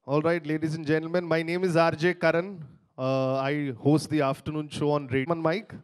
All right, ladies and gentlemen, my name is RJ Karan. I host the afternoon show on radio. On mic.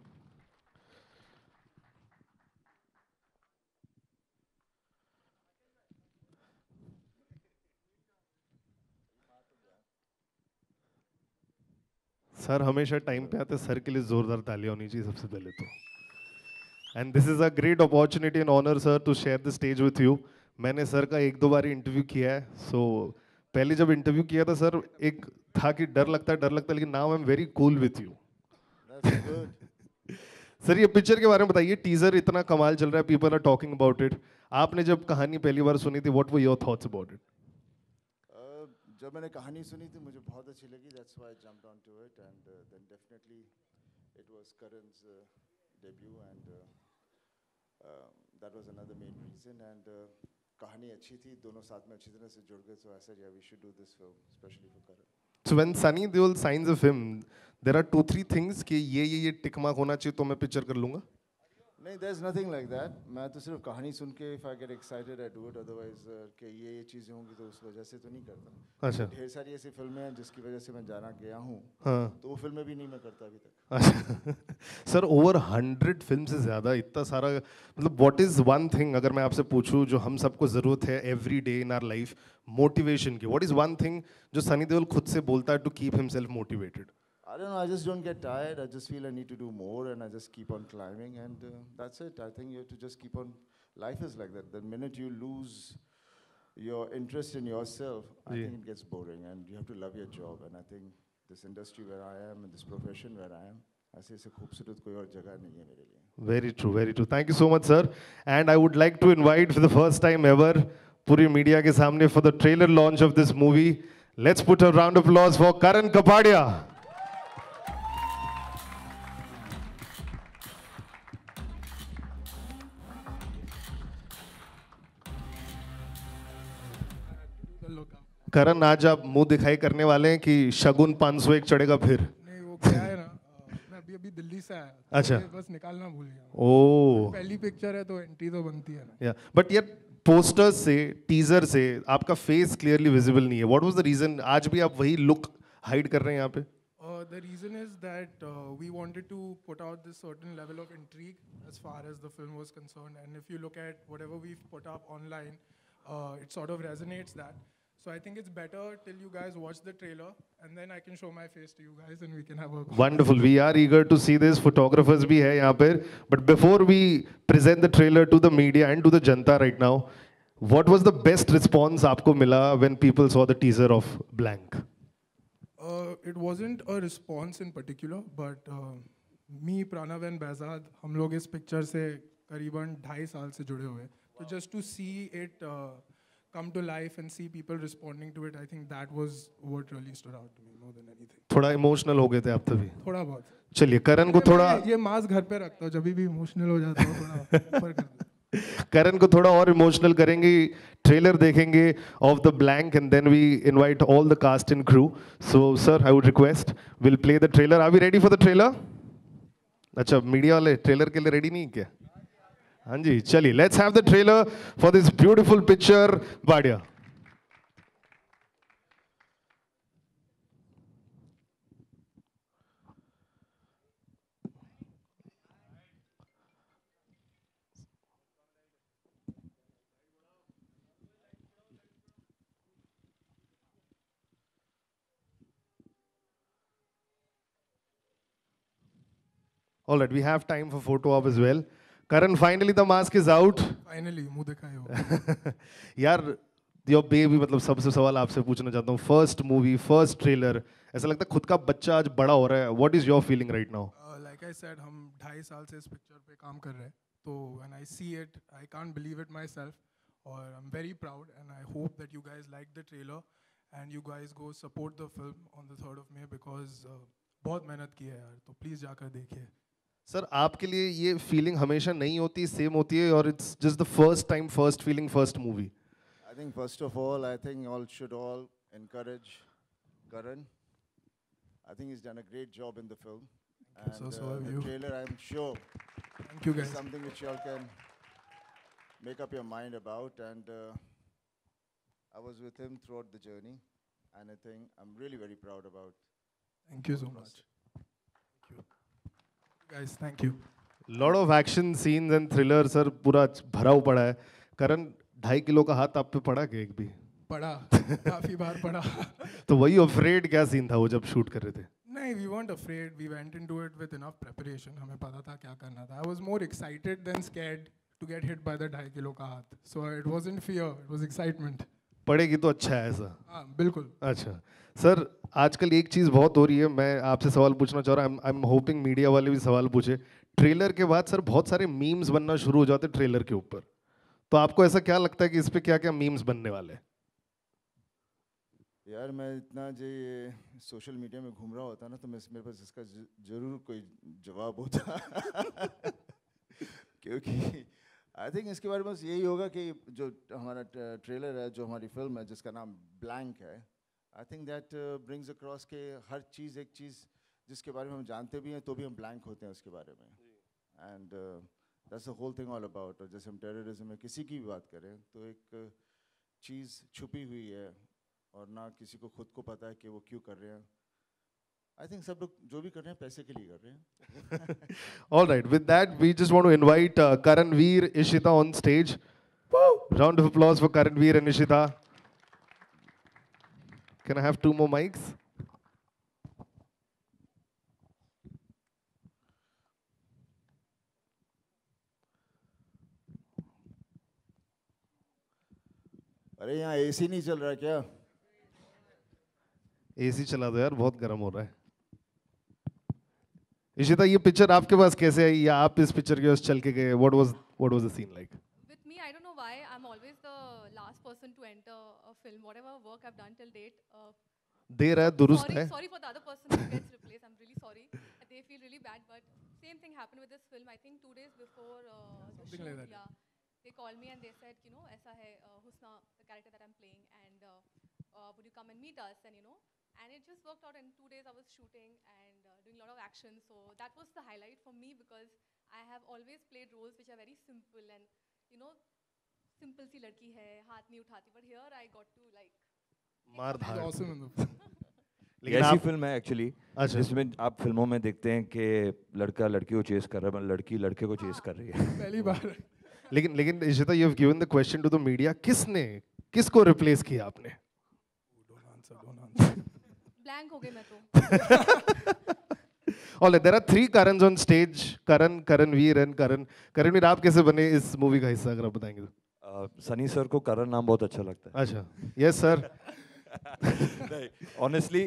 Sir हमेशा time पे आते sir के लिए जोरदार तालियां होनी चाहिए सबसे पहले तो and this is a great opportunity and honour sir to share the stage with you मैंने सर का एक दो बार इंटरव्यू किया है सो पहले जब इंटरव्यू किया था सर एक था कि डर लगता है लेकिन now I am very cool with you That's good. Sir ये पिक्चर के बारे में बताइए टीजर इतना कमाल चल रहा है people are talking about it आपने जब कहानी पहली बार सुनी थी what were your thoughts about it जब मैंने कहानी सुनी थी मुझे बहुत अच्छी लगी. That's why I jumped onto it, and then definitely it was Karan's debut, and that was another main reason. And कहानी अच्छी थी, दोनों साथ में अच्छी तरह से जुड़ गए. So I said, yeah, we should do this film, especially for Karan. So when Sunny Deol signs a film, there are two three things कि ये टिक मार्क होना चाहिए तो मैं पिक्चर कर लूंगा. नहीं, there's nothing like that. मैं तो सिर्फ कहानी सुन के if I get excited I do it. Otherwise कि ये चीज़ें होंगी तो उस वजह से तो नहीं करता. अच्छा. ढेर सारी ऐसी फिल्में हैं जिसकी वजह से मैं जाना गया हूँ. हाँ. तो वो फिल्में भी नहीं मैं करता अभी तक. अच्छा. सर ओवर 100 फिल्म से ज़्यादा इतना सारा मतलब व्हाट इज़ वन थिंग अगर मैं आपसे पूछूं जो हम सबको ज़रूरत है every day in our life motivation की व्हाट इज़ वन थिंग जो सनी देओल खुद से बोलता है to keep himself motivated. I don't know. I just don't get tired. I just feel I need to do more, and I just keep on climbing, and that's it. I think you have to just keep on. Life is like that. The minute you lose your interest in yourself, I Yeah. think it gets boring, and you have to love your job. And I think this industry where I am, and this profession where I am, ऐसे खूबसूरत कोई और जगह नहीं है मेरे लिए. Very true, very true. Thank you so much, sir. And I would like to invite for the first time ever, पूरी मीडिया के सामने for the trailer launch of this movie. Let's put a round of applause for Karan Kapadia. करण आज आप मुंह दिखाई करने वाले हैं कि शगुन 501 चढ़ेगा फिर. नहीं वो क्या है ना मैं अभी अभी दिल्ली से आया तो अच्छा. ये बस निकालना भूल गया. ओ. पहली पिक्चर है तो एंट्री तो बनती है ना. या बट यार पोस्टर्स से टीजर से आपका फेस क्लियरली विजिबल नहीं है. व्हाट वाज द रीजन आज भी आप वही लुक हाइड कर रहे हैं यहाँ पे. The reason is that we wanted to put out this certain level of intrigue as far as the film was concerned, and if you look at whatever we've put up online, it sort of resonates that. So I think it's better till you guys watch the trailer, and then I can show my face to you guys, and we can have a. Wonderful. We are eager to see this. Photographers भी है यहाँ पे. But before we present the trailer to the media and to the Janata right now, what was the best response आपको मिला when people saw the teaser of Blank? It wasn't a response in particular, but me, Pranav and Behzad, हम लोग इस picture से करीबन 2.5 साल से जुड़े हुए हैं. तो just to see it come to life and see people responding to it, I think that was what really stood out to me more than anything. थोड़ा इमोशनल हो गए थे आप तभी. थोड़ा बहुत. चलिए करण को थोड़ा ये मास्क घर पे रखता हूँ जब भी इमोशनल हो जाता हूँ थोड़ा ऊपर कर देता हूँ. करण को थोड़ा और इमोशनल करेंगे. ट्रेलर देखेंगे of the blank and then we invite all the cast and crew. So sir I would request will play the trailer. Are we ready for the trailer. अच्छा मीडिया वाले ट्रेलर के लिए ready नहीं क्या. हाँ जी चलिए let's have the trailer for this beautiful picture बाडिया. All right, we have time for photo op as well. Karan, finally the mask is out. Finally मुंह दिखाए हो. यार योर बेबी मतलब सबसे सवाल आपसे पूछना चाहता हूँ. फर्स्ट मूवी फर्स्ट ट्रेलर ऐसा लगता है खुद का बच्चा आज बड़ा हो रहा है. What is your feeling right now. Like I said, हम 2.5 साल से इस पिक्चर पे काम कर रहे हैं. तो when I see it, I can't believe it myself. और I'm very proud, and I hope that you guys like the trailer and you guys go support the film on the 3rd of May because बहुत मेहनत की है यार. तो please जाकर देखिए. Sir आपके लिए ये फीलिंग हमेशा नहीं होती सेम होती है और it's just the first time first feeling first movie. I think first of all, I think all should all encourage Karan. I think he's done a great job in the film. Thank you. So have the you. trailer, I'm sure, Thank you is guys. something which you all can make up your mind about. And I was with him throughout the journey. anything. I'm really very proud about. Thank you so much. Thank you. Guys, thank you. Lot of action scenes and thriller sir पूरा भरा हुआ पड़ा है. करण 2.5 kilo का हाथ आप पे पड़ा क्या एक भी? पढ़ा काफी बार पढ़ा. तो वही अफ्रेड क्या सीन था वो जब शूट कर रहे थे? नहीं, we weren't afraid. We went into it with enough preparation. हमें पता था क्या करना था. I was more excited than scared to get hit by the 2.5 kilo का हाथ. So it wasn't fear, it was excitement. पड़ेगी तो अच्छा है ऐसा. हाँ, बिल्कुल. अच्छा सर, आजकल एक चीज़ बहुत हो रही है, मैं आपसे सवाल पूछना चाह रहा हूँ. आई एम होपिंग मीडिया वाले भी सवाल पूछे. ट्रेलर के बाद सर बहुत सारे मीम्स बनना शुरू हो जाते ट्रेलर के ऊपर. तो आपको ऐसा क्या लगता है कि इस पे क्या क्या मीम्स बनने वाले हैं? यार मैं इतना जो ये सोशल मीडिया में घूम रहा होता ना, तो मेरे पास इसका जरूर कोई जवाब होता. क्योंकि आई थिंक इसके बारे में बस यही होगा कि जो हमारा ट्रेलर है, जो हमारी फिल्म है जिसका नाम ब्लैंक है, I think that brings across के हर चीज़ एक चीज़ जिसके बारे में हम जानते भी हैं तो भी हम ब्लैंक होते हैं उसके बारे में. And that's the whole thing all about. और जैसे हम टेररिज्म में किसी की भी बात करें तो एक चीज़ छुपी हुई है और ना किसी को खुद को पता है कि वो क्यों कर रहे हैं. आई थिंक सब लोग जो भी कर रहे हैं पैसे के लिए कर रहे हैं. All right, with that, we just want to invite Karanveer, Ishita on stage. Round of applause for Karanveer and Ishita. Can I have 2 more mics? अरे यहाँ एसी नहीं चल रहा क्या? एसी चला दो यार, बहुत गर्म हो रहा है. इशिता, ये पिक्चर आपके पास कैसे आई या आप इस पिक्चर के पास चल के गए? What was the scene like? With me, I don't know why, I'm always the last person to enter a film. Whatever work I've done till date. देर है, दुरुस्त है. Sorry for the other person who gets replaced. I'm really sorry. They feel really bad, but same thing happened with this film. I think 2 days before the Something shoot, like that. yeah, they called me and they said, you know, ऐसा है Husna, the character that I'm playing, and would you come and meet us? And you know, and it just worked out. In 2 days, I was shooting and doing a lot of action. So that was the highlight for me because I have always played roles which are very simple and you know, simple सी लड़की है, हाथ नहीं उठाती. But here I got to like मार It was धाड़. awesome in the film. लेकिन ऐसी आप film है एक्चुअली अच्छा. जिसमें आप फिल्मों में देखते हैं कि लड़का लड़की को चेस कर रहा है, मतलब लड़की लड़के को चेस कर रही है. पहली बार. लेकिन Ishita, you have given the question to the media. किसको रिप्लेस किया आपने? Don't answer. blank हो गई मैं तो. All right, there are 3 Karans on stage. Karan, Karanveer and Karan. Karanveer, आप कैसे बने इस मूवी का हिस्सा, अगर आप बताएंगे तो? सनी सर को करण नाम बहुत अच्छा लगता है. अच्छा. Yes sir. Honestly,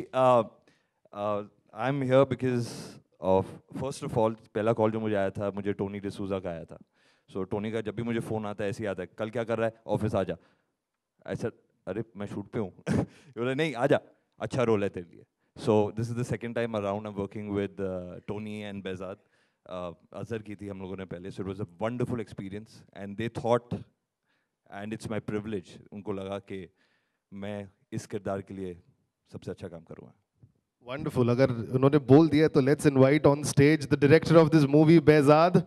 I'm here because of first of all, पहला कॉल जो मुझे आया था, मुझे टोनी डिसूजा का आया था. So टोनी का जब भी मुझे फ़ोन आता है ऐसे ही आता है, कल क्या कर रहा है, ऑफिस आ जा. ऐसा, अरे मैं शूट पे हूँ. बोले नहीं आ जा, अच्छा रोल है तेरे लिए. So this is the second time around I'm working with Tony and Behzad. Azhar की थी हम लोगों ने पहले. So it was a wonderful experience and they thought, and it's my privilege, उनको लगा कि मैं इस किरदार के लिए सबसे अच्छा काम करूँगा. Wonderful. अगर उन्होंने बोल दिया तो let's invite on stage the director of this movie, Behzad.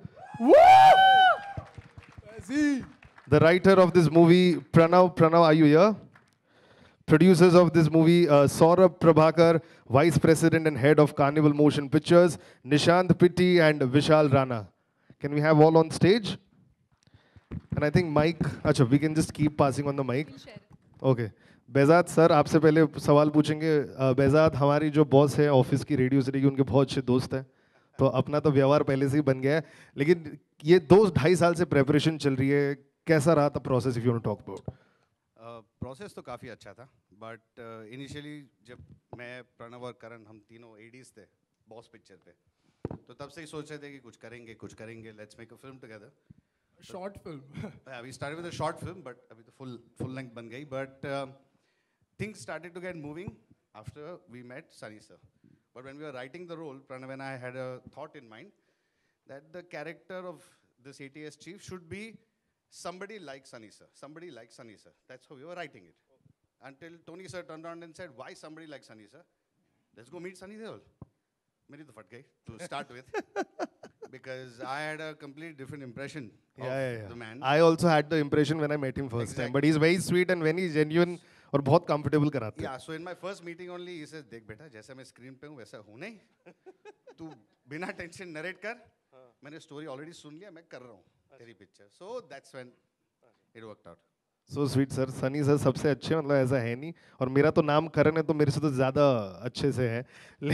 The writer of this movie, Pranav. Pranav, are you here? Producers of this movie, Saurabh Prabhakar, Vice President and Head of Carnival Motion Pictures, Nishant Pitti and Vishal Rana. Can we have all on stage? And I think Mike, अच्छा, we can just keep passing on the mic. We'll share it. Okay. Behzad sir, आपसे पहले सवाल पूछेंगे. बेजाद हमारी जो boss है office की, radio city की, उनके बहुत अच्छे दोस्त हैं, तो अपना तो व्यवहार पहले से ही बन गया है. लेकिन ये 2-2.5 साल से प्रेपरेशन चल रही है, कैसा रहा था process, if you want to talk about? Process तो काफ़ी अच्छा था, बट इनिशियली जब मैं, प्रणव और करण, हम तीनों एडीज थे बॉस पिक्चर पे, तो तब से ही सोच रहे थे कि कुछ करेंगे, let's make a film together. Short film. We started with a short film, but अभी तो full length बन गई. But things started to get moving after we met Sunny sir. But when we were writing the role, Pranav and I had a thought in mind that the character of this ATS chief should be somebody like Sunny sir. Somebody like Sunny sir. That's how we were writing it. Until Tony sir turned around and said, "Why somebody like Sunny sir? Let's go meet Sunny Deol." मेरी तो फट गई to start with. Because I had a completely different impression of the man. I also had the impression when I met him first time. But he's very sweet and very genuine और बहुत comfortable कराते हैं. Yeah, so in my first meeting only, he says, देख बेटा, जैसा मैं screen पे हूँ वैसा हूँ नहीं. तू बिना टेंशन नरेट कर. मैंने स्टोरी ऑलरेडी सुन लिया, मैं कर रहा हूँ तेरी picture. So that's when it worked out. So sweet sir. Sunny sir सबसे अच्छे, मतलब ऐसा है नहीं. और मेरा तो नाम करण है तो मेरे से तो ज़्यादा अच्छे से है.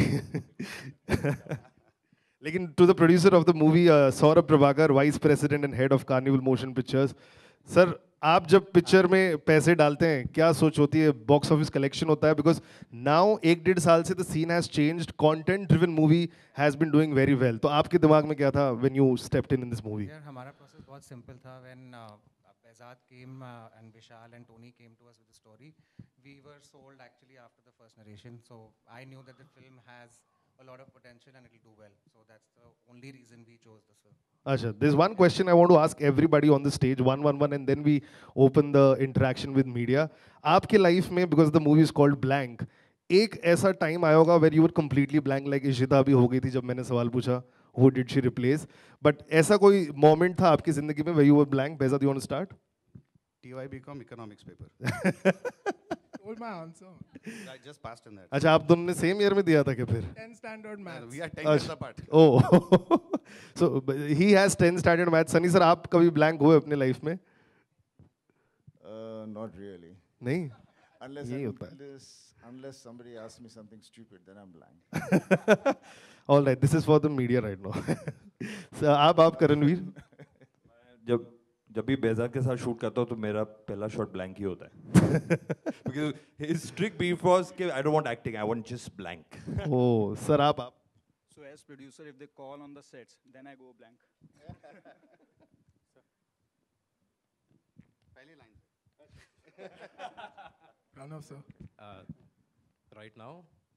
लेकिन to the producer of the movie Saurabh Prabhakar, vice president and head of Carnival motion pictures. Sir आप जब पिक्चर में पैसे डालते हैं क्या सोच होती है? बॉक्स ऑफिस कलेक्शन होता है? बिकॉज नाउ 1-1.5 साल से the scene has changed. Content driven movie has been doing very well. तो आपके दिमाग में क्या था when you stepped in this movie? यार हमारा प्रोसेस बहुत सिंपल था. When Behzad came and Vishal and Tony came to us with the story, we were sold actually after the first narration. So I knew that the film has a lot of potential and it will do well. So that's the only reason we chose this film. Asha, there's one question I want to ask everybody on the stage, one, and then we open the interaction with media. आपके life में, because the movie is called Blank, एक ऐसा time आया होगा where you were completely blank, like Ishita भी हो गई थी जब मैंने सवाल पूछा who did she replace? But ऐसा कोई moment था आपकी जिंदगी में where you were blank? Behzad, you want to start? TYBCom economics paper. Told my answer. I just passed in that. अच्छा, आप दोनों ने सेम ईयर में दिया था क्या फिर? 10 standard maths. We are 10 years apart. Oh, so he has 10 standard maths. Sunny sir आप कभी blank हुए अपने लाइफ में? Not really. नहीं. Unless, यही होता है. unless somebody asks me something stupid, then I'm blank. All right, this is for the media right now. So, आप करणवीर? जब भी बेहजाद के साथ शूट करता हूँ तो मेरा पहला शॉट ब्लैंक ही होता है. Because his strict beef was कि I don't want acting, I want just blank. Oh, sir आप. So as producer, if they call on the sets, then I go blank. पहली line. Pranav sir. Right now,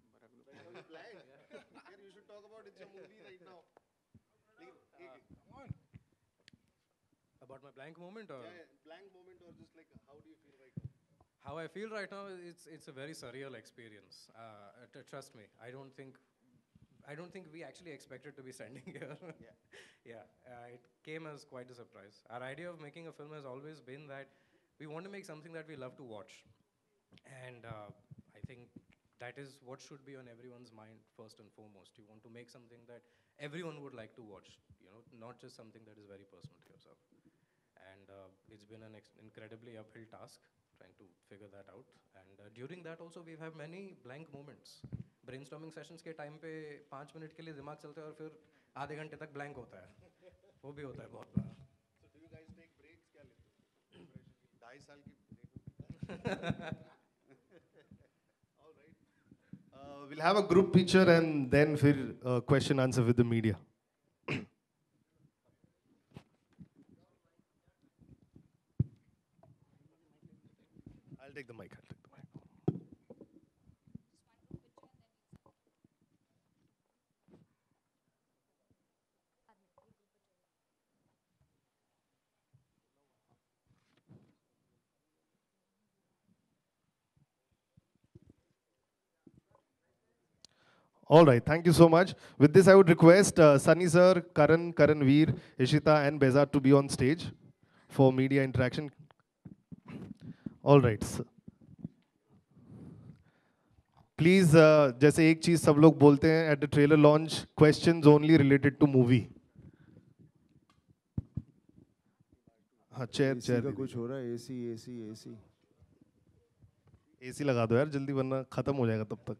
You should talk about it's a movie right now. Come on. about my blank moment, or Blank moment or just like how do you feel right now? how I feel right now, it's a very surreal experience. Trust me, I don't think we actually expected to be standing here. It came as quite a surprise. Our idea of making a film has always been that we want to make something that we love to watch, and I think that is what should be on everyone's mind first and foremost. You want to make something that everyone would like to watch, not just something that is very personal to yourself. And it's been an incredibly uphill task trying to figure that out. And during that also we've had many blank moments. Brainstorming sessions के time पे 5 minute के लिए दिमाग चलता है और फिर आधे घंटे तक blank होता है. वो भी होता है बहुत बार. So do you guys take breaks? क्या लेते हो? 2.5 साल की break. All right. We'll have a group picture and then फिर question answer with the media. I'll take the mic. All right, thank you so much. With this, I would request Sunny sir, Karan, Karanveer, Ishita, and Behzad to be on stage for media interaction. All right. Please, जैसे एक चीज सब लोग बोलते हैं at the trailer launch, questions only related to movie. हाँ, chair का कुछ हो रहा है? AC. AC लगा दो यार जल्दी, वरना खत्म हो जाएगा तब तक.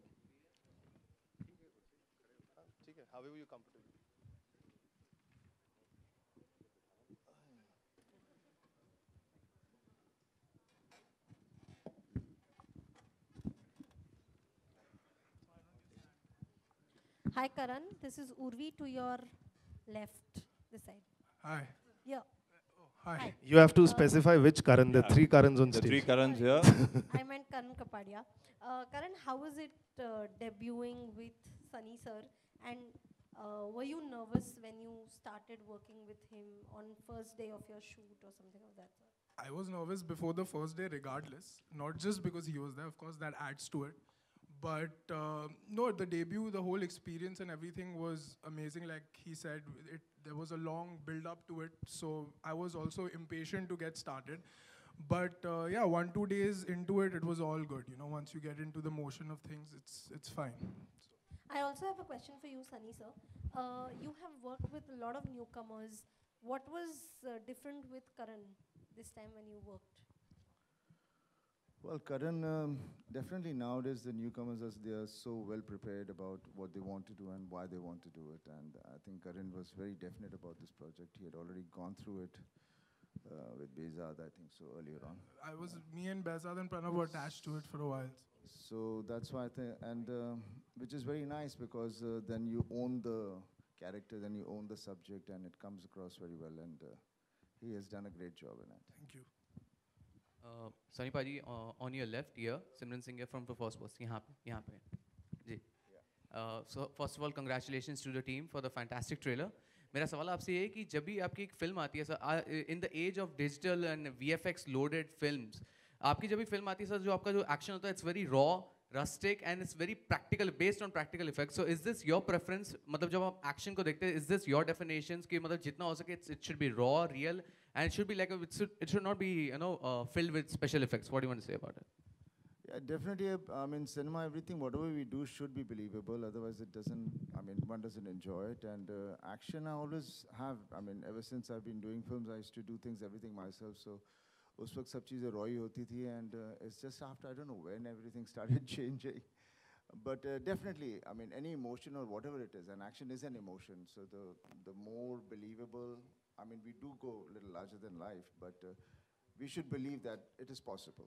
Hi Karan, this is Urvi to your left, this side. Hi. Yeah. Hi. You have to specify which Karan. There are 3 Karans on The stage. 3 Karans here. I meant Karan Kapadia. Karan, how was it debuting with Sunny sir? And were you nervous when you started working with him on first day of your shoot or something like that? I was nervous before the first day regardless, not just because he was there, of course that adds to it. But no, the debut, the whole experience and everything was amazing. Like he said, there was a long build up to it. So I was also impatient to get started. But yeah, 1-2 days into it, it was all good. You know, once you get into the motion of things, it's fine. I also have a question for you, Sunny sir. You have worked with a lot of newcomers. What was different with Karan this time when you worked? Well, Karan, definitely nowadays the newcomers, they are so well prepared about what they want to do and why they want to do it. And I think Karan was very definite about this project. He had already gone through it with Behzad, I think, so earlier on. Me and Behzad and Pranav were attached to it for a while. So that's why I think, and which is very nice because then you own the character, then you own the subject, and it comes across very well. And he has done a great job in it. Thank you. Sunny Paji, on your left here, Simran Singh here from the first post. यहाँ पे. जी. So first of all, congratulations to the team for the fantastic trailer. मेरा सवाल आपसे ये है कि जब भी आपकी एक फिल्म आती है sir, in the age of digital and VFX loaded films, आपकी जब भी फिल्म आती है सर, जो आपका जो एक्शन होता है, it's very raw, rustic, and it's very practical, based on practical effects. So is this your preference? मतलब जब आप एक्शन को देखते हैं, is this your definitions कि मतलब जितना हो सके it should be raw, real, and it should be like it should not be filled with special effects. What do you want to say about it? Yeah, definitely. I mean, cinema, everything, whatever we do should be believable. Otherwise, it doesn't. I mean, one doesn't enjoy it. And action, I always have. I mean, ever since I've been doing films, I used to do everything myself. So, उस वक्त सब चीज़ें raw ही होती थी. And it's just after, I don't know when everything started changing. But definitely, I mean, any emotion or whatever it is, and action is an emotion. So the more believable. I mean, we do go a little larger than life, but we should believe that it is possible.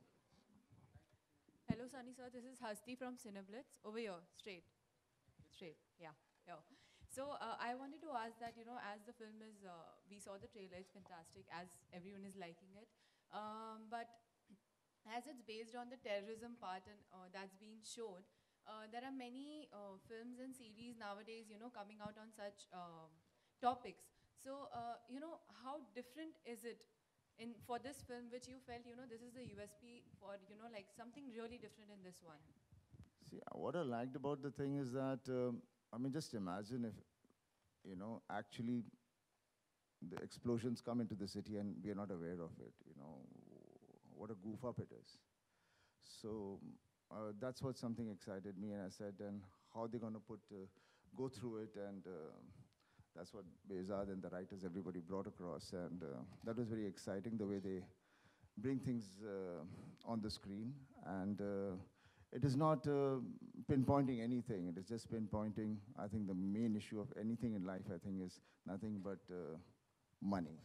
Hello, Sunny sir. This is Hasti from Cineblitz. Over here, straight. Yeah. So I wanted to ask that, as the film is, we saw the trailer, it's fantastic, as everyone is liking it. But as it's based on the terrorism part and that's being shown, there are many films and series nowadays, coming out on such topics. So, how different is it for this film, which you felt, this is the USP for, like something really different in this one? See, what I liked about the thing is that, I mean, just imagine if, actually the explosions come into the city and we are not aware of it, what a goof up it is. So that's what something excited me, and I said, and how they're going to go through it, and that's what Behzad and the writers, everybody brought across, and that was very exciting, the way they bring things on the screen, and it is not pinpointing anything, it is just pinpointing, I think the main issue of anything in life, I think, is nothing but money.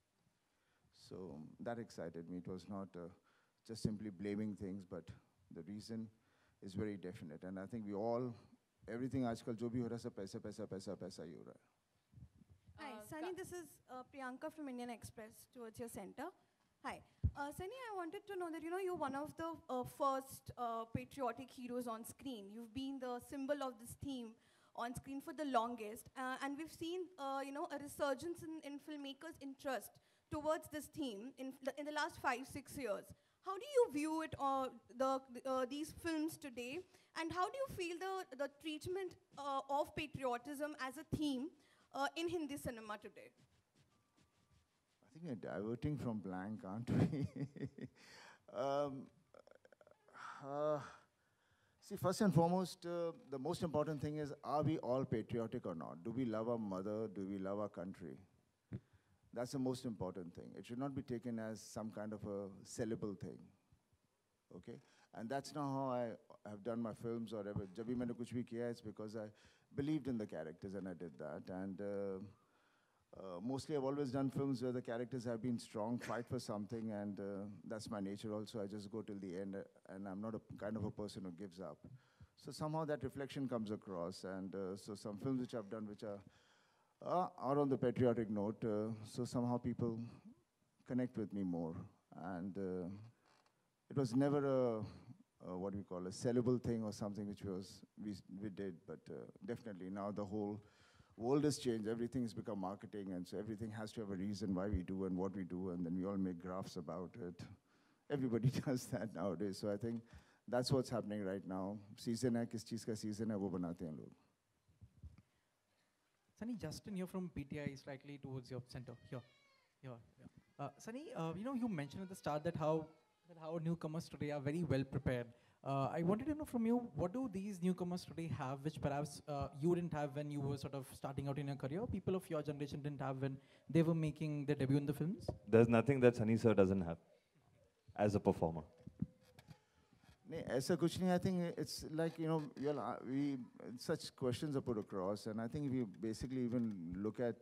So that excited me. It was not just simply blaming things, but the reason is very definite, and I think we all, everything आजकल जो भी हो रहा है सब पैसा ही हो रहा है. Hi, Sunny, this is Priyanka from Indian Express towards your center. Hi. Sunny, I wanted to know that, you're one of the first patriotic heroes on screen. You've been the symbol of this theme on screen for the longest. And we've seen, a resurgence in filmmakers' interest towards this theme in the last 5-6 years. How do you view it, these films today? And how do you feel the treatment of patriotism as a theme in Hindi cinema today? I think we're diverting from blank, aren't we? See, first and foremost, the most important thing is, are we all patriotic or not? Do we love our mother? Do we love our country? That's the most important thing. It should not be taken as some kind of a sellable thing, okay? And that's not how I have done my films or ever. Jab bhi maine kuch bhi kiya, it's because I believed in the characters and I did that. And mostly I've always done films where the characters have been strong, fight for something, and that's my nature also. I just go till the end, and I'm not a kind of a person who gives up. So somehow that reflection comes across, and so some films which I've done which are on the patriotic note, so somehow people connect with me more. And it was never what do we call, a sellable thing or something which we did, but definitely now the whole world has changed. Everything has become marketing, and so everything has to have a reason why we do and what we do, and then we all make graphs about it. Everybody does that nowadays, so I think that's what's happening right now. Season hai, kis cheez ka season hai, wo banate hain log. Sunny, Justin here from PTI, slightly towards your center. Here. Sunny, you mentioned at the start that how newcomers today are very well prepared. I wanted to know from you, what do these newcomers today have, which perhaps you didn't have when you were sort of starting out in your career, people of your generation didn't have when they were making their debut in the films? There's nothing that Sunny sir doesn't have as a performer. नहीं ऐसा कुछ नहीं. I think it's like we such questions are put across, and I think if you basically even look at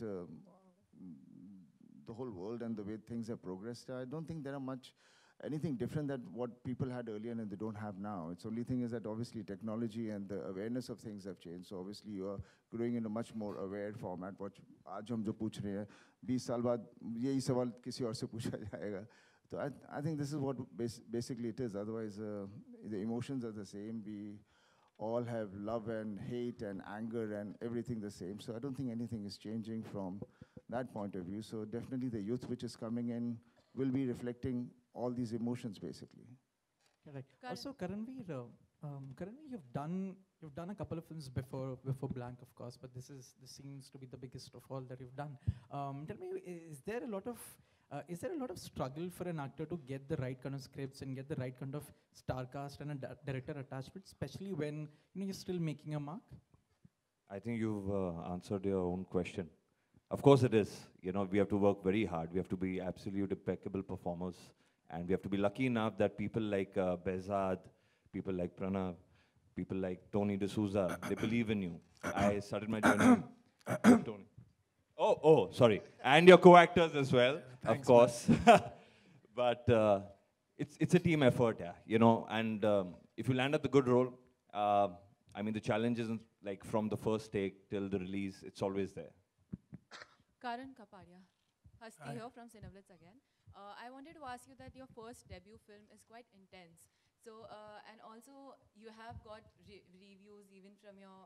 the whole world and the way things have progressed, I don't think there are much anything different than what people had earlier and they don't have now. It's only thing is that obviously technology and the awareness of things have changed. So obviously you are growing in a much more aware format. What आज हम जो पूछ रहे हैं 20 साल बाद यही सवाल किसी और से पूछा जाएगा. So I think this is what basically it is. Otherwise, the emotions are the same. We all have love and hate and anger and everything the same. So I don't think anything is changing from that point of view. So definitely the youth which is coming in will be reflecting all these emotions basically. Correct. Also, Karanveer, you've done a couple of films before Blank, of course, but this seems to be the biggest of all that you've done. Tell me, is there a lot of struggle for an actor to get the right kind of scripts and get the right kind of star cast and a director attachment, especially when you're still making a mark? I think you've answered your own question. Of course it is. We have to work very hard. We have to be absolute impeccable performers. And we have to be lucky enough that people like Behzad, people like Pranav, people like Tony D'Souza, they believe in you. I started my journey with Tony. Oh, sorry. And your co-actors as well, of course. But it's a team effort, and if you land at the good role, the challenge isn't like from the first take till the release, it's always there. Karan Kapadia, Hasti here from Cineblitz again. I wanted to ask you that your first debut film is quite intense. So, and also you have got reviews even from your,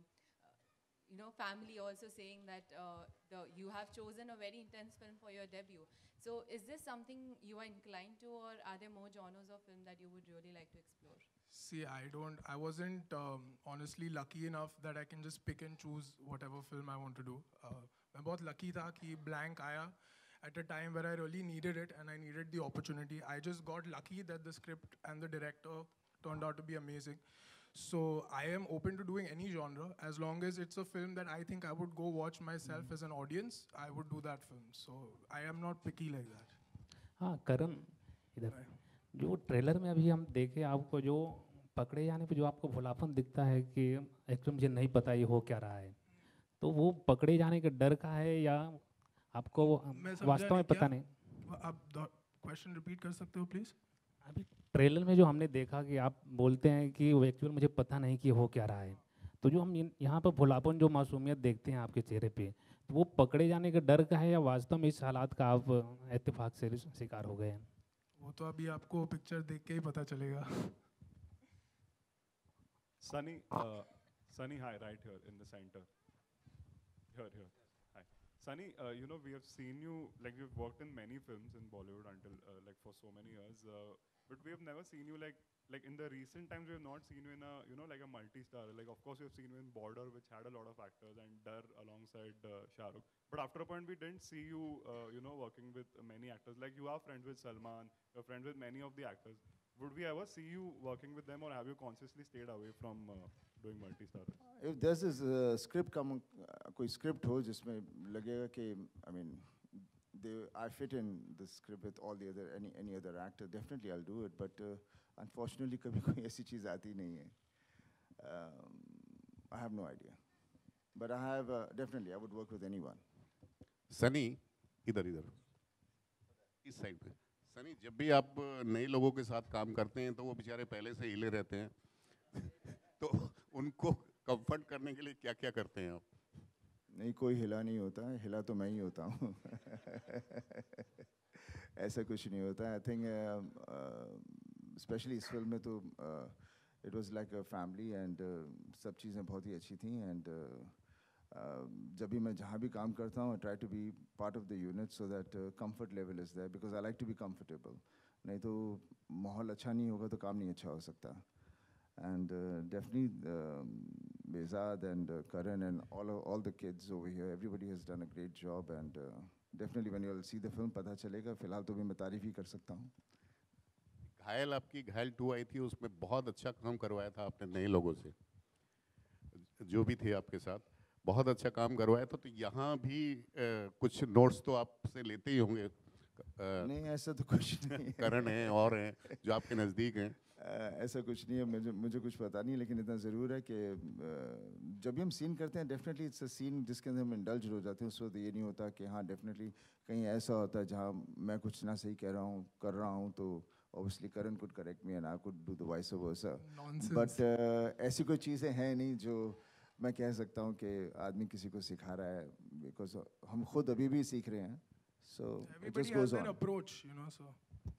family also saying that you have chosen a very intense film for your debut. So, is this something you are inclined to, or are there more genres of film that you would really like to explore? See, I wasn't honestly lucky enough that I can just pick and choose whatever film I want to do. मैं बहुत lucky था कि Blank आया at a time where I really needed it and I needed the opportunity. I just got lucky that the script and the director turned out to be amazing. So I am open to doing any genre as long as it's a film that I think I would go watch myself as an audience. I would do that film. So I am not picky like that. हाँ करण इधर जो trailer में अभी हम देखे आपको जो पकड़े जाने पे जो आपको भुलापन दिखता है कि एक्चुअली मुझे नहीं पता ये हो क्या रहा है, तो वो पकड़े जाने के डर का है या आपको वास्तव में पता नहीं? आप क्वेश्चन रिपीट कर सकते हो प्लीज? अभी ट्रेलर में जो हमने देखा कि आप बोलते हैं कि वो एक्चुअल मुझे पता नहीं कि हो क्या रहा है, तो जो हम यहाँ पर भुलापन जो मासूमियत देखते हैं आपके चेहरे पे, तो वो पकड़े जाने के डर का है या वास्तव में इस हालात का आप इत्तेफाक से शिकार हो गए हैं? वो तो अभी आपको पिक्चर देख के ही पता चलेगा. Sunny, hi, right here in the center. Here. Hi. Sunny, we have seen you, like you've worked in many films in Bollywood until, for so many years, but we have never seen you like in the recent times, we have not seen you in a, like a multi-star. Like, of course, we have seen you in Border, which had a lot of actors, and Dar alongside Shah Rukh. But after a point, we didn't see you, working with many actors. Like, you are friends with Salman, you're friends with many of the actors. Would we ever see you working with them, or have you consciously stayed away from doing multi-star? If there's this script कोई script हो जिसमें लगेगा कि I fit in the script with all the other any other actor, definitely I'll do it. But unfortunately, कभी कोई ऐसी चीज़ आती नहीं है. I have no idea. But I have definitely I would work with anyone. Sunny, इधर इस side पे. सनी, जब भी आप नए लोगों के साथ काम करते हैं तो वो बेचारे पहले से हिले रहते हैं तो उनको कंफर्ट करने के लिए क्या क्या करते हैं आप? नहीं, कोई हिला नहीं होता है, हिला तो मैं ही होता हूँ. ऐसा कुछ नहीं होता. आई थिंक स्पेशली इस फिल्म में तो it was like a family एंड सब चीज़ें बहुत ही अच्छी थी. एंड जब भी मैं जहाँ भी काम करता हूँ, I try to be part of the unit so that comfort level is there because I like to be comfortable. नहीं तो माहौल अच्छा नहीं होगा तो काम नहीं अच्छा हो सकता. And definitely Behzad and Karan and all the kids over here, everybody has done a great job, and definitely when you will see the film पता चलेगा. फिलहाल तो भी मैं तारीफ ही कर सकता हूँ. घायल आपकी घायल 2 आई थी, उसमें बहुत अच्छा काम करवाया था आपने नए लोगों से, जो भी थे आपके साथ बहुत अच्छा काम करवाया था. तो यहाँ भी कुछ नोट्स तो आपसे लेते ही होंगे. नहीं ऐसा तो कुछ नहीं है. करण हैं और हैं जो आपके नज़दीक हैं. ऐसा कुछ नहीं है. मुझे कुछ पता नहीं, लेकिन इतना ज़रूर है कि जब भी हम सीन करते हैं डेफिनेटली इट्स अ सीन जिसके अंदर हम इंडल्ज हो जाते हैं. उस वक्त ये नहीं होता कि हाँ डेफिनेटली कहीं ऐसा होता है जहाँ मैं कुछ ना सही कह रहा हूँ कर रहा हूँ, तो obviously Karan could correct me and I could do the vice versa. Nonsense. But ऐसी कोई चीज़ें हैं नहीं जो मैं कह सकता हूँ कि आदमी किसी को सिखा रहा है, because हम खुद अभी भी सीख रहे हैं. So it just goes on. Everybody has their approach, you know. So.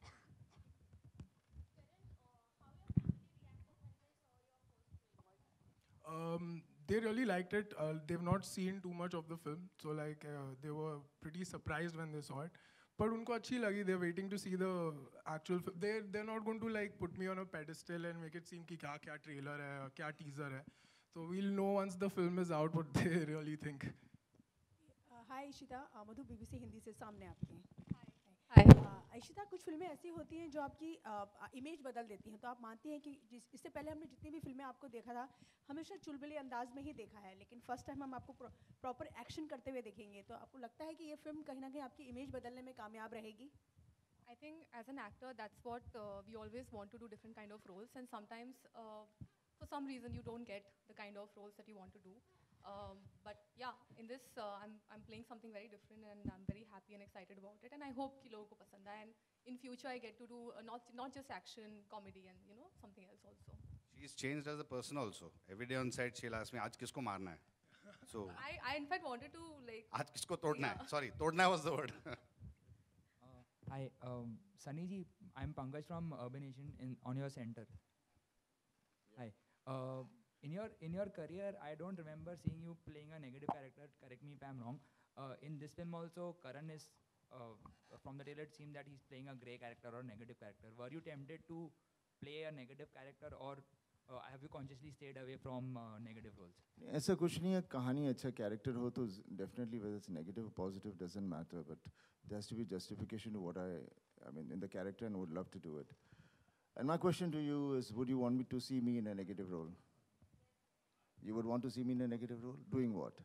They really liked it. They've not seen too much of the film, so like they were pretty surprised when they saw it. But उनको अच्छी लगी. They're waiting to see the actual. They're not going to like put me on a pedestal and make it seem कि क्या trailer है, क्या teaser है. So we'll know once the film is out what they really think. Hi Ishita, Madhu BBC Hindi से सामने आपके. हाय. इशिता, कुछ फिल्में ऐसी होती हैं जो आपकी इमेज बदल देती हैं. तो आप मानती हैं कि इससे पहले हमने जितनी भी फिल्में आपको देखा था हमेशा चुलबुले अंदाज में ही देखा है, लेकिन फर्स्ट टाइम हम आपको प्रॉपर एक्शन करते हुए देखेंगे, तो आपको लगता है कि ये फिल्म कहीं ना कहीं आपकी इमेज बदलने में कामयाब रहेगी? I think as an actor, that's what we always want to do, different kind of roles, and sometimes for some reason you don't get the kind of roles that you want to do. But yeah, in this I'm playing something very different, and I'm very happy and excited about it. And I hope कि लोगों को पसंद आए. And in future I get to do not just action, comedy, and you know something else also. She's changed as a person also. Every day on set she'll ask me, आज किसको मारना है? So I in fact wanted to like. आज किसको तोड़ना है? Sorry, तोड़ना was the word. Hi, Sunny ji, I'm Pankaj from Urban Asian on your center. Hi. In your career, I don't remember seeing you playing a negative character. Correct me if I'm wrong. In this film also, Karan is from the trailer it seemed that he's playing a grey character or negative character. Were you tempted to play a negative character, or have you consciously stayed away from negative roles? ऐसा कुछ नहीं है. कहानी अच्छा character हो तो definitely whether it's negative or positive doesn't matter, but there has to be justification to what I mean in the character, and would love to do it. And my question to you is, would you want me to see me in a negative role? You would want to see me in a negative role? Doing what?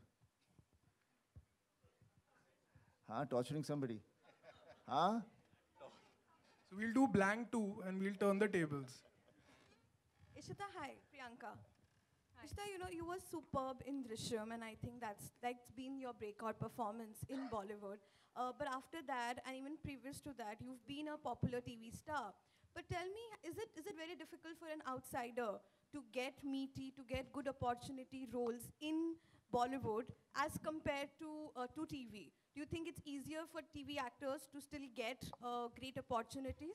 Huh? Torturing somebody? Huh? So we'll do blank 2 and we'll turn the tables. Ishita, hi, Priyanka. Hi. Ishita, you know, you were superb in Drishyam, and I think that's been your breakout performance in Bollywood. But after that, and even previous to that, you've been a popular TV star. But tell me, is it very difficult for an outsider to get meaty, to get good opportunity roles in Bollywood as compared to TV? Do you think it's easier for TV actors to still get great opportunities?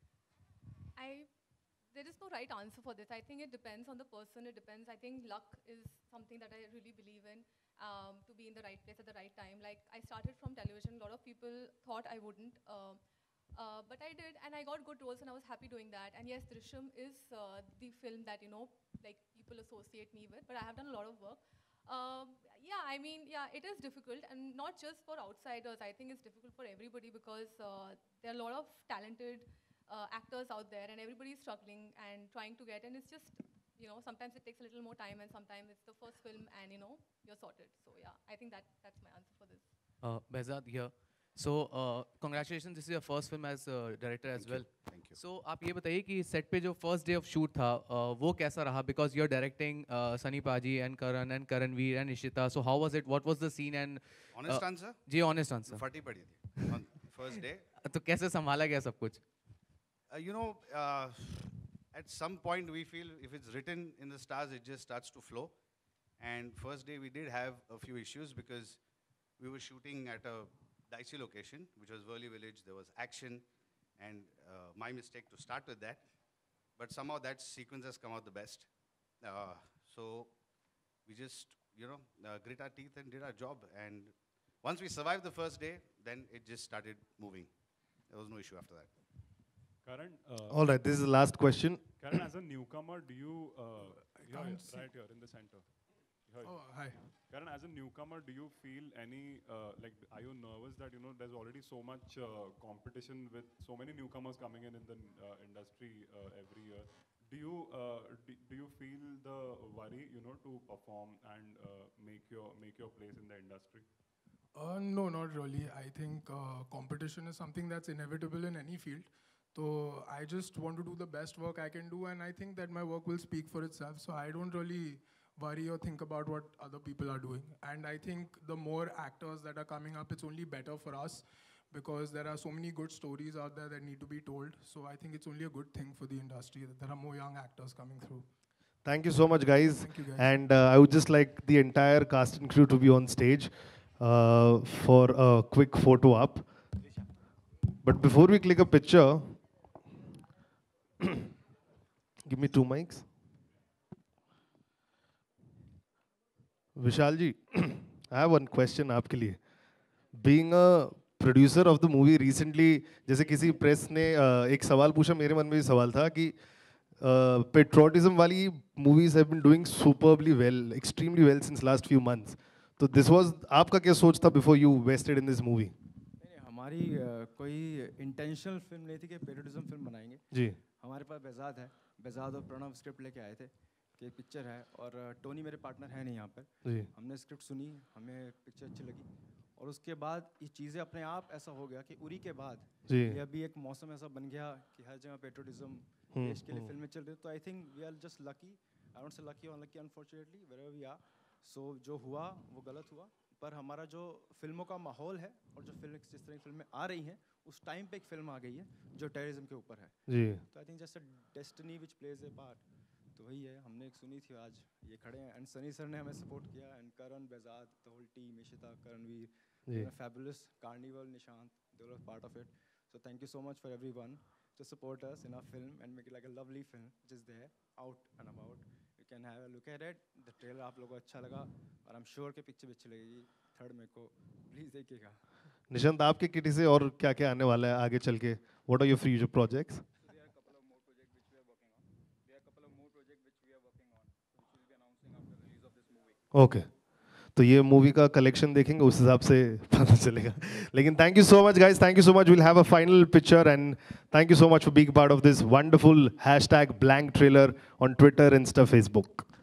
There is no right answer for this. I think it depends on the person. It depends. I think luck is something that I really believe in, to be in the right place at the right time. Like, I started from television. A lot of people thought I wouldn't. But I did, and I got good roles, and I was happy doing that. And yes, Drishyam is the film that, you know, like people associate me with, but I have done a lot of work. Yeah, I mean, yeah, it is difficult, and not just for outsiders. I think it's difficult for everybody because there are a lot of talented actors out there, and everybody's struggling and trying to get, and it's just, you know, sometimes it takes a little more time, and sometimes it's the first film, and, you know, you're sorted. So yeah, I think that's my answer for this. Behzad here. So congratulations, this is your first film as director as well. Thank you. So आप ये बताइए कि set पे जो first day of shoot था वो कैसा रहा? Because you're directing Sunny Paji and Karanveer and Ishita. So how was it? What was the scene? And honest answer? Ji honest answer. फटी पड़ी थी on first day. तो कैसे संभाला गया सब कुछ? You know, at some point we feel if it's written in the stars, it just starts to flow. And first day we did have a few issues because we were shooting at a dicey location, which was Worli Village. There was action, and my mistake to start with that. But somehow that sequence has come out the best. So we just, you know, grit our teeth and did our job. And once we survived the first day, then it just started moving. There was no issue after that. Karan, all right, this is the last question. Karan, as a newcomer, do you, right here in the center. Oh, hi. Karan, as a newcomer, do you feel any, like, are you nervous that, you know, there's already so much competition with so many newcomers coming in the industry every year? Do you feel the worry, you know, to perform and make your place in the industry? No, not really. I think competition is something that's inevitable in any field. So I just want to do the best work I can do, and I think that my work will speak for itself. So I don't really worry or think about what other people are doing. And I think the more actors that are coming up, it's only better for us because there are so many good stories out there that need to be told. So I think it's only a good thing for the industry that there are more young actors coming through. Thank you so much, guys. Thank you, guys. And I would just like the entire cast and crew to be on stage for a quick photo op. But before we click a picture, give me 2 mics. Vishal ji, I have one question आपके लिए. Being a producer of the movie recently, जैसे किसी press ने एक सवाल पूछा, मेरे मन में भी सवाल था कि patriotism वाली movies have been doing superbly well, extremely well since last few months. तो this was आपका क्या सोच था before you invested in this movie? हमारी कोई इंटेंशनल फिल्म नहीं थी कि पेट्रियोटिज्म फिल्म बनाएंगे जी. हमारे पास बेजाद है, बेजाद और प्रणव स्क्रिप्ट लेके आए थे कि एक पिक्चर है और टोनी मेरे पार्टनर है नहीं यहाँ पर. जी. हमने स्क्रिप्ट सुनी, हमें पिक्चर अच्छी लगी और उसके बाद ये चीज़ें अपने आप ऐसा हो गया कि उरी के बाद जी. ये अभी एक मौसम ऐसा बन गया कि हर जगह पेट्रियोटिज्म देश के लिए फिल्में चल रही. तो I think we are just lucky, I don't say lucky और unlucky unfortunately wherever we are. So जो हुआ वो गलत हुआ, पर हमारा जो फिल्मों का माहौल है और जो फिल्म जिस तरह की फिल्में आ रही हैं उस टाइम पे एक फिल्म आ गई है जो टेररिज्म के ऊपर है. जी. तो I think just a destiny which plays a part. तो वही है, हमने एक सुनी थी, आज ये खड़े हैं एंड सनी सर ने हमें सपोर्ट किया and Karan, Behzad, the whole team, Ishita, Karanveer, fabulous, Carnival, Nishant, they were part of it. So thank you so much for everyone to support us in our film and make it like a lovely film which is there out and about. You can have a look at it. The trailer आप लोगों को अच्छा लगा और I'm sure कि picture भी अच्छी लगेगी. 3rd मई को प्लीज देखिएगा. निशांत, आपके किटी से और क्या क्या आने वाला है आगे चल के? What are your future projects? There are a couple of more projects which we are working on. There are a couple of more projects which we are working on, which we'll be announcing after the release of this movie. Okay. तो ये movie का collection देखेंगे उस हिसाब से पता चलेगा. लेकिन thank you so much guys, thank you so much. Will have a final picture and thank you so much for being part of this wonderful #blank trailer on Twitter, Insta, Facebook.